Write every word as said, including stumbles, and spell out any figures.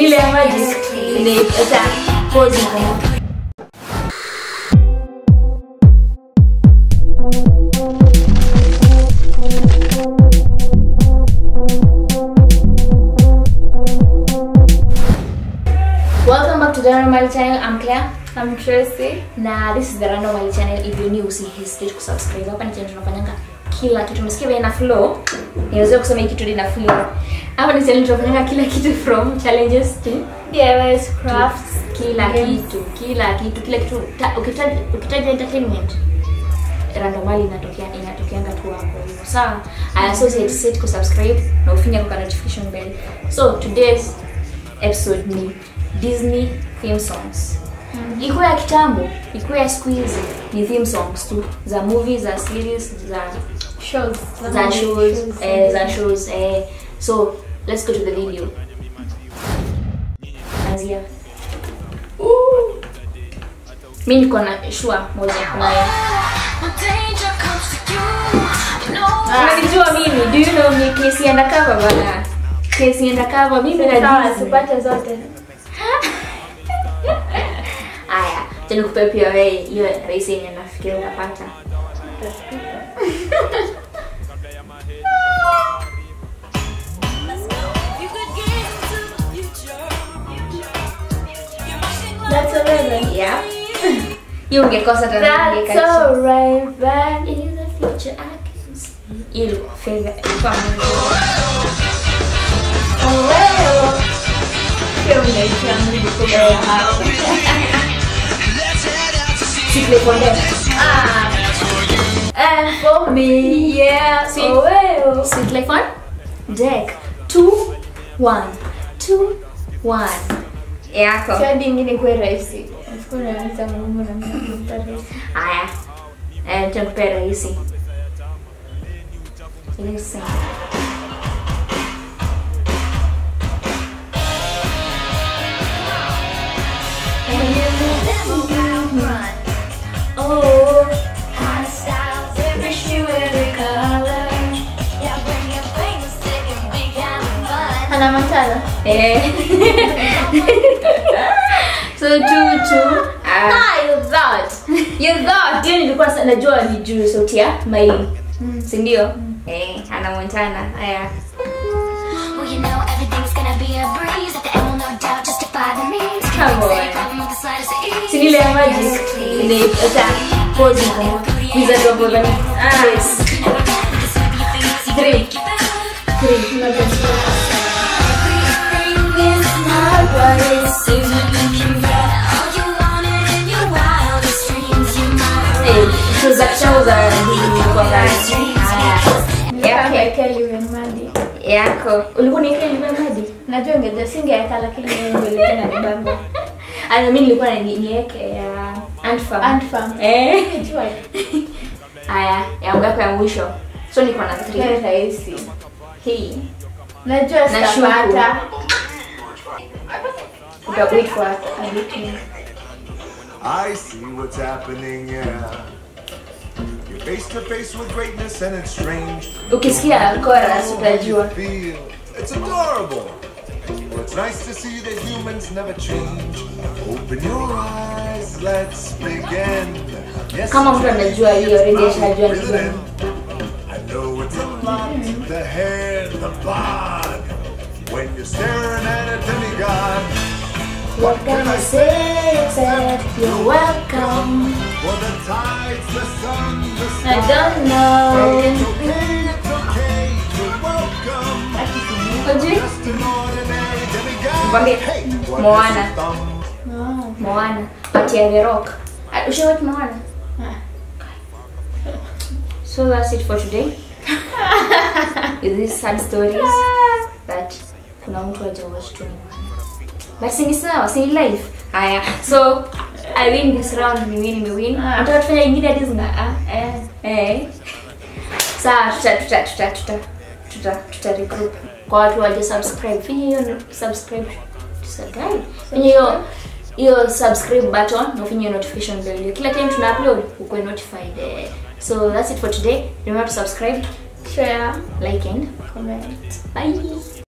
Ile ya maji ile ita pause kama. Welcome back to the Random channel. I'm Claire. I'm Tracy. Na this is the Random channel. If you're new, usihesitate kusubscribe. Hapa ni channel tunafanyanga kila kitu. Msikie vile ina flow. Niweze kusema hiki kitu ina flow. Hapa ni channel tunafanyanga kila kitu from challenges to D I Ys, crafts, kila kitu, kila kitu, kila kitu. Ukitaja ukitaja entertainment, randomly inatokea inatokeanga tu hapo hivyo. Sawa? I associate set ku subscribe na ufinya kwa notification bell. So today's episode ni Disney theme songs. Mm. Iko ya kitambo, iko ya siku hizi ni theme songs tu za movies, za series, za shows, za shows, eh, za shows eh. So let's go to the video. Anzia. Ooh. Mimi niko na shua moja nayo. Unanijua mimi, do you know me Casey Undercover bana? Casey Undercover mimi na sipate zote. Aya, tena kupe pia wewe hiyo rahisi yenye nafikiri unapata. That's eleven. Yeah. You ungekosa tena That's alright, but in the future I can see. Ile favorite kwa mimi. Oh well. Kio mnaisha mimi kwa hapo. Secret Fontaine. Ah. And for me, yeah. See? Oh well. Secret Fontaine. Deck two one two one. Yako. Jadi ingine kwa rahisi. Sikuna nita ngumu na mimi rahisi. Aya. Eh, tunakupa rahisi. Listen. Oh, hot styles, every shoe, every color. Yeah, bring your famous stick and be kind of fun. Hannah Montana. Eh. So two two. Ah, you thought. You thought. Yeye nilikuwa najua ni juu sauti ya Mai. Si ndio? Eh, Hannah Montana. Aya. Well, you know everything's gonna be a breeze. At the end, will no doubt justify the means. Come on. Come with the slightest ease. Si ile ya maji ile ita pause kama. Hizo ndio bora. Ah. Yes. Three. Three. Yako. Ulikuwa ni Kelly Madi? Najua ungeja singeweka lakini nilipenda ni bambo. Ana mimi nilikuwa niweke ya Antfam. Antfam. Eh. Najua. Haya, ya ngapi ya mwisho? So niko na three. Ni rahisi. Hii. Najua sitapata. Uta wait for a bit. I see what's happening, yeah. You're face to face with greatness and it's strange. Ukisikia chorus utajua. Feel it's adorable. Well, it's nice to see that humans never change. Open your eyes, let's begin. Yes, Kama mtu anajua hiyo already ashajua ni gani. I know it's a lot, the hair, the bod. When you're staring at a demigod. What can I say except you're welcome? Well, the tides, the sun, the I stars. don't know. It's okay, it's okay, you're welcome. Ojui? Just an ordinary demigod. Mwambie, Hey, what Moana. is the thumb? No. Moana. But ya The Rock. Ushawahi Moana? So that's it for today. With these sad stories that kuna mtu hajawatch tu. But sini sawa, sini life. Haya. So I win this round, ni win, ni win. Nataka tufanye ingine hadi zina ah eh eh. Sawa, tuta tuta tuta tuta tuta tuta regroup. Kwa watu waje subscribe. Fanya hiyo subscribe. Subscribe. Fanya hiyo hiyo subscribe button na ufanye notification bell. Kila time tuna upload uko notified. So that's it for today. Remember to subscribe, Share, like and comment. bye.